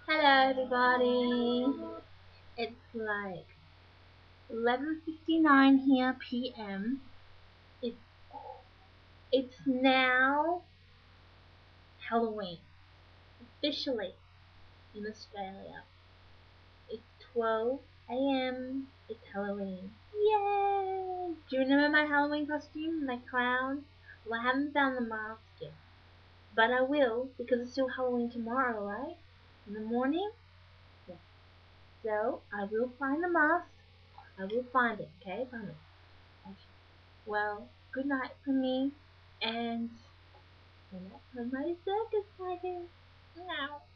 Hello everybody. It's like 11:59 here p.m. It's it's now Halloween officially in Australia. It's 12 a.m. It's Halloween. Yay! Do you remember my Halloween costume, my clown? Well, I haven't found the mask yet, but I will because it's still Halloween tomorrow, right? In the morning. Yeah. So I will find the mask. I will find it, okay? Promise. Okay. Well, good night from me, and good night from my circus wagon. Meow.